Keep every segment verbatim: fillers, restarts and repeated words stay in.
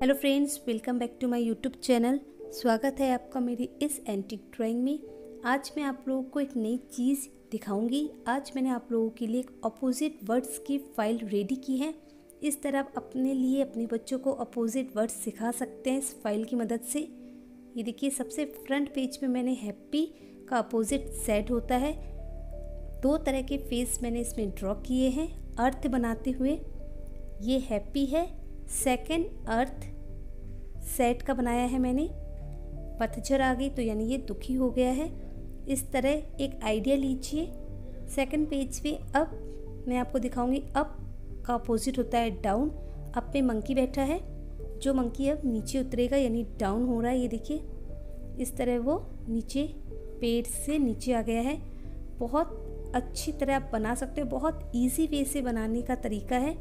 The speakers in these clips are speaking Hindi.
Hello friends, welcome back to my YouTube channel. स्वागत है आपका मेरी इस एंटीक ड्राइंग में। आज मैं आप लोगों को एक नई चीज़ दिखाऊंगी। आज मैंने आप लोगों के लिए एक अपोजिट वर्ड्स की फ़ाइल रेडी की है। इस तरह आप अपने लिए अपने बच्चों को अपोजिट वर्ड्स सिखा सकते हैं इस फाइल की मदद से। ये देखिए, सबसे फ्रंट पेज पे मैंने हैप्पी का अपोजिट सैड होता है। दो तरह के फेस मैंने इसमें ड्रॉ किए हैं अर्थ बनाते हुए। ये हैप्पी है, सेकंड अर्थ सैड का बनाया है मैंने। पतझड़ आ गई तो यानी ये दुखी हो गया है। इस तरह एक आइडिया लीजिए। सेकंड पेज पे अब मैं आपको दिखाऊंगी अप का अपोजिट होता है डाउन। अप पे मंकी बैठा है, जो मंकी अब नीचे उतरेगा यानी डाउन हो रहा है। ये देखिए, इस तरह वो नीचे पेड़ से नीचे आ गया है। बहुत अच्छी तरह आप बना सकते हो, बहुत इजी वे से बनाने का तरीका है।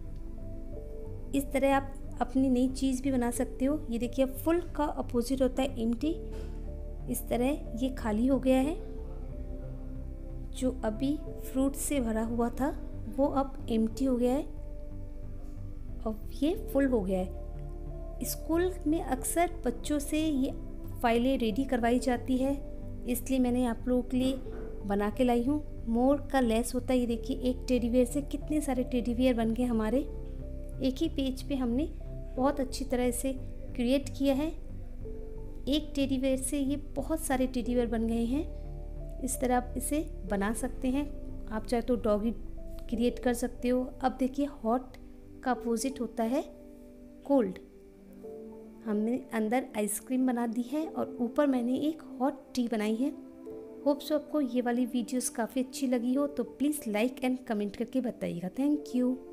इस तरह आप अपनी नई चीज़ भी बना सकते हो। ये देखिए, फुल का अपोजिट होता है एम्प्टी। इस तरह ये खाली हो गया है। जो अभी फ्रूट से भरा हुआ था वो अब एम्प्टी हो गया है, अब ये फुल हो गया है। स्कूल में अक्सर बच्चों से ये फाइलें रेडी करवाई जाती है, इसलिए मैंने आप लोगों के लिए बना के लाई हूँ। मोर का लेस होता है। ये देखिए, एक टेडी बियर से कितने सारे टेडी बियर बन गए हमारे। एक ही पेज पे हमने बहुत अच्छी तरह से क्रिएट किया है। एक टेडी बियर से ये बहुत सारे टेडी बियर बन गए हैं। इस तरह आप इसे बना सकते हैं। आप चाहे तो डॉगी क्रिएट कर सकते हो। अब देखिए, हॉट का अपोजिट होता है कोल्ड। हमने अंदर आइसक्रीम बना दी है और ऊपर मैंने एक हॉट टी बनाई है। होप सो आपको ये वाली वीडियोस काफ़ी अच्छी लगी हो, तो प्लीज़ लाइक एंड कमेंट करके बताइएगा। Thank you.